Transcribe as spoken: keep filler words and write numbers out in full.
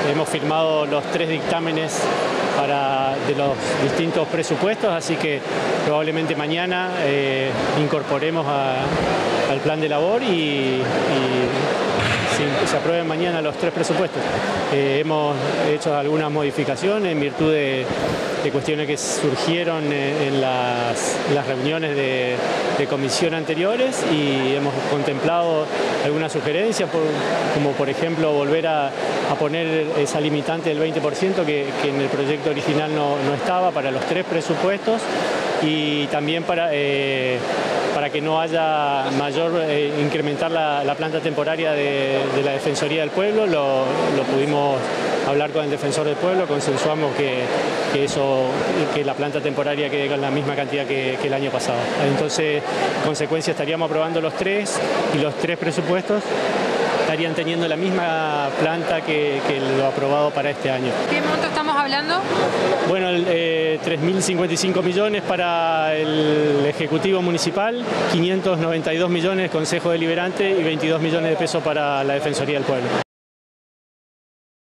hemos firmado los tres dictámenes para, de los distintos presupuestos, así que probablemente mañana eh, incorporemos a, al plan de labor y, y si se aprueben mañana los tres presupuestos. Eh, hemos hecho algunas modificaciones en virtud de, de cuestiones que surgieron en, en las, las reuniones de, de comisión anteriores y hemos contemplado algunas sugerencias, por, como por ejemplo volver a, a poner esa limitante del veinte por ciento que, que en el proyecto original no, no estaba para los tres presupuestos y también para... Eh, para que no haya mayor, eh, incrementar la, la planta temporaria de, de la Defensoría del Pueblo. Lo, lo pudimos hablar con el Defensor del Pueblo, consensuamos que, que, eso, que la planta temporaria quede con la misma cantidad que, que el año pasado. Entonces, en consecuencia, estaríamos aprobando los tres y los tres presupuestos estarían teniendo la misma planta que, que lo aprobado para este año. ¿Qué monto estamos hablando? Bueno, eh, tres mil cincuenta y cinco millones para el Ejecutivo Municipal, quinientos noventa y dos millones Consejo Deliberante y veintidós millones de pesos para la Defensoría del Pueblo.